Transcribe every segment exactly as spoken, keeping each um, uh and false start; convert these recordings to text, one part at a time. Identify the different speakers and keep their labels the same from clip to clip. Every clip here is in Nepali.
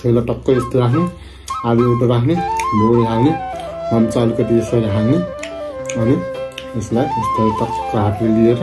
Speaker 1: छोइला टक्क यस्तो राख्ने, आलु एउटा राख्ने, बोडी हाल्ने, मम्चा अलिकति यसरी हाल्ने, अनि यसलाई यस्तो टक्क हातले लिएर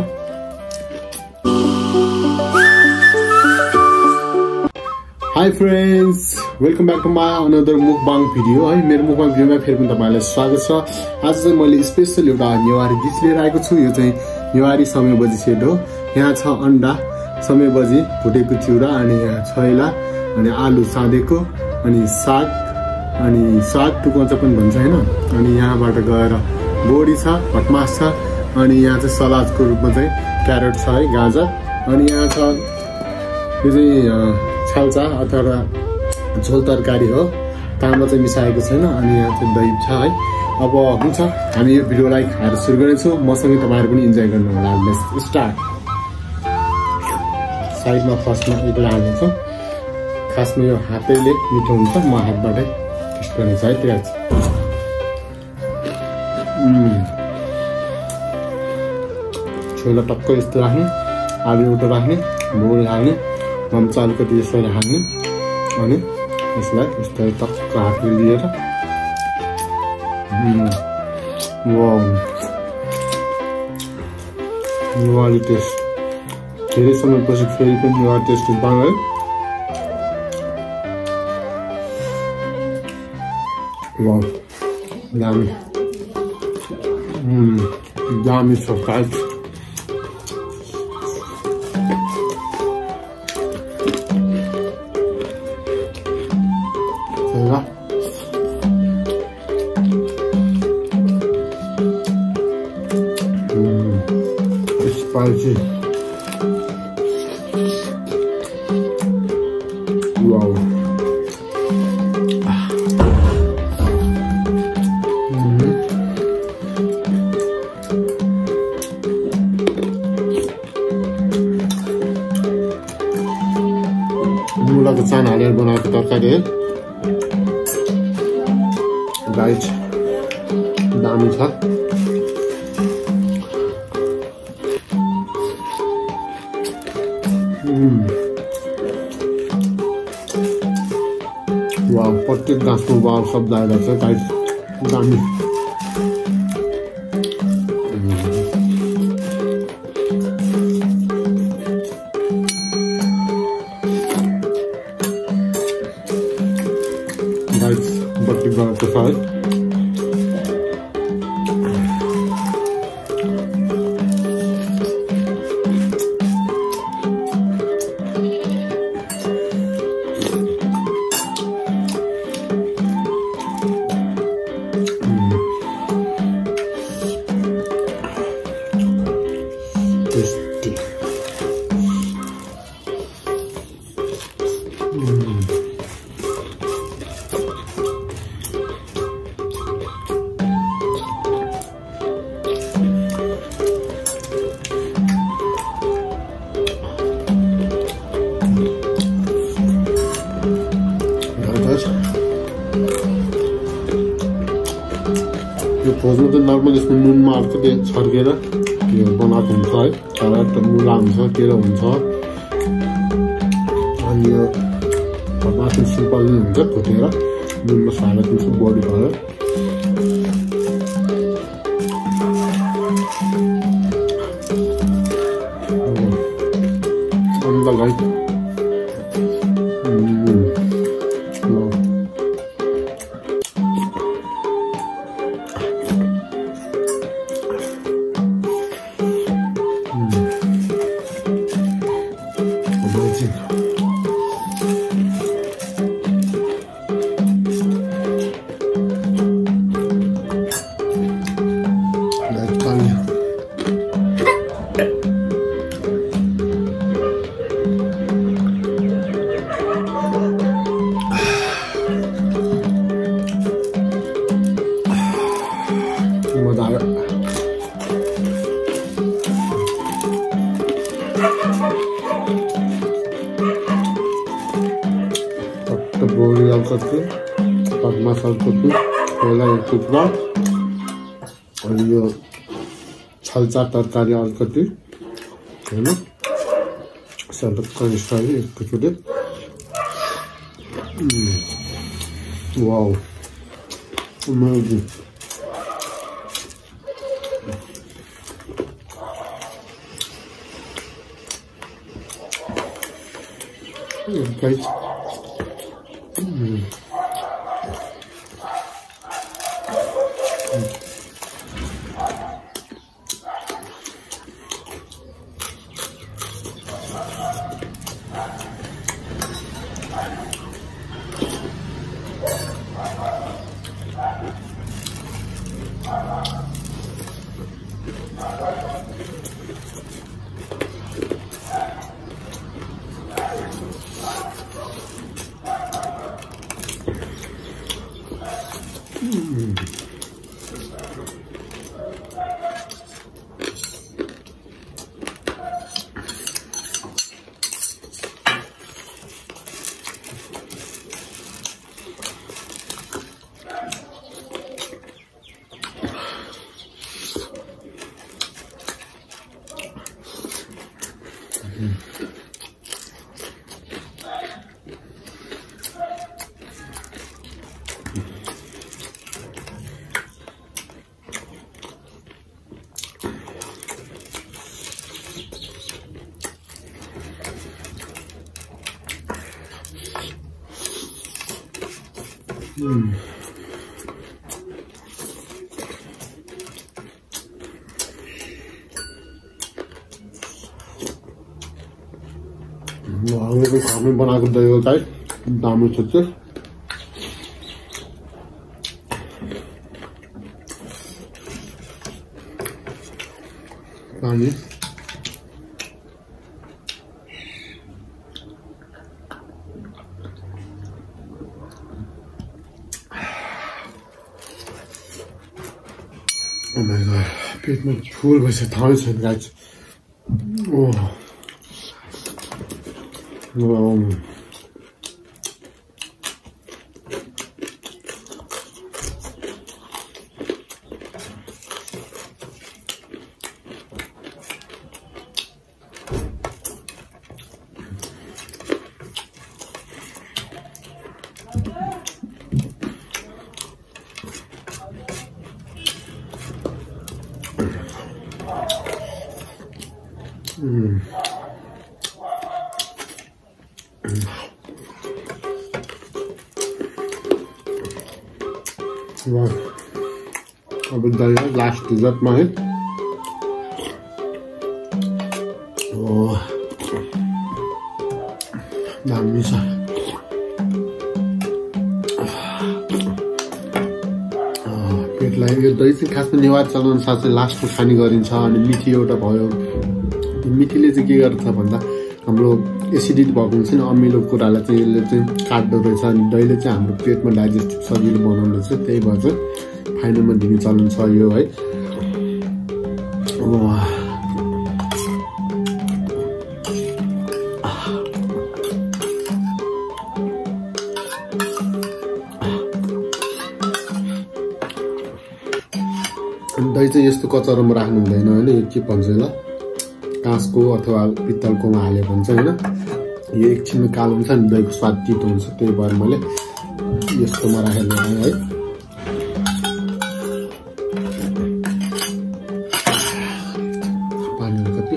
Speaker 1: hi friends, welcome back to my another mukbang video है। मेरो मुकबाङ भिडियोमा फेरि पनि तपाईँलाई स्वागत छ। आज चाहिँ मैले स्पेसल एउटा नेवारी डिस लिएर आएको छु। यो चाहिँ नेवारी समय बजी सेट हो। यहाँ छ अन्डा, समय बजी भुटेको चिउरा, अनि यहाँ छोइला, अनि आलु साँधेको, अनि साग, अनि साग टुकन्छ पनि भन्छ होइन। अनि यहाँबाट गएर बोडी छ, भटमास छ, अनि यहाँ चाहिँ सलादको रूपमा चाहिँ क्यारेट छ है, गाजर, अनि यहाँ छ यो चाहिँ छाल्चा अथवा झोल तरकारी हो, तामा चाहिँ मिसाएको छैन, अनि यहाँ चाहिँ दही छ है। अब हुन्छ, हामी यो भिडियोलाई खाएर सुरु गर्नेछौँ। मसँगै तपाईँहरू पनि इन्जोय गर्नु होला। Let's start. साइडमा फर्स्टमा एक्लै हाल्नेछु। खासमा यो हातैले मिठो हुन्छ, म हातबाटै टेस्ट गर्नेछु है। प्याज छोइला टक्क यस्तो राख्ने, आलु एउटा राख्ने, बोडी हाल्ने, मम्चा अलिकति यसरी हाल्ने, अनि यसलाई यस्तो टक्क हातले लिएर नेवारी टेस्ट। धेरै समयपछि फेरि पनि नेवारी टेस्ट पाउँ है। दामी दामी छ गाइस। Spicy. Wow. Mm-hmm. मुलाको चाना हालेर बनाएको तरकारी है गाइस, दामी छ। वाव, प्रत्येक गाँसको वाव शब्द आइरहेको छ गाइस, दामी। गाइस बत्ती गएको छ है। यो खोज्नु त नर्मल यसमा नुनमा अलिकति छर्केर यो बनाएको हुन्छ है, तर त मुला हुन्छ, तेरो हुन्छ, अनि यो माथि सिम्पल नै हुन्छ, फुटेर नुनमा सालेर दिन्छ बडी भएर। अन्त गाइस बोडी अलिकति भटमास अलिकति पहिला एक टुक्रा, अनि यो छल्चा तरकारी अलिकति होइन, सबै एक टुक्रे Wow. Amazing. Guys. Mm. Mm. Mm. हामीले घरमै बनाएको दही गाई दामी छ त्यो पानी Oh my god, पेटमा फुल भइसक्यो थाहै छैन guys oh Um, mm. Wow. अब दही लास्ट डिजर्टमा है ओह दामी छ पेटलाई यो दही चाहिँ खासमा नेवार चलन साथै लास्टमा खाने गरिन्छ अनि मिठी एउटा भयो मिठीले चाहिँ के गर्छ भन्दा हाम्रो एसिडिटी भएको हुन्छ नि अमिलो कुरालाई चाहिँ यसले चाहिँ काट्दो रहेछ अनि दहीले चाहिँ हाम्रो पेटमा डाइजेस्टिभ सजिलो बनाउँदो रहेछ त्यही भएर चाहिँ फाइनलमा दिने चलन छ यो है दही चाहिँ यस्तो कचरोमा राख्नु हुँदैन होइन यो के भन्छ ल काँसको अथवा पित्तलकोमा हाल्यो भन्छ होइन यो एकछिनमा कालो हुन्छ नि दहीको स्वाद तितो हुन्छ त्यही भएर मैले यस्तोमा राखेर ल्याएँ है पानी कति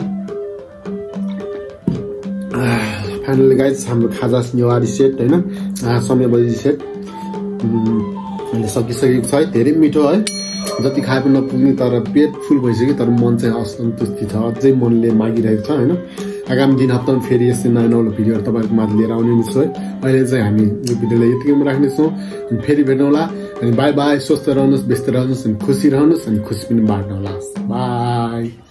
Speaker 1: फाइनली गाइस हाम्रो खाजा नेवारी सेट होइन समय बजी सेट मैले सकिसकेको छ है धेरै मिठो है जति खाए पनि नपुग्ने तर पेट फुल भइसक्यो तर मन चाहिँ असन्तुष्टि छ अझै मनले मागिरहेको छ होइन आगामी दिन हप्तामा फेरि यस्तै नयाँ नौलो भिडियोहरू तपाईँको माझ लिएर आउने नै छु है अहिले चाहिँ हामी यो भिडियोलाई यतिकैमा राख्नेछौँ अनि फेरि भेटौँला अनि बाई बाई स्वस्थ रहनुहोस् व्यस्त रहनुहोस् अनि खुसी रहनुहोस् अनि खुसी पनि बाँड्नुहोला बाई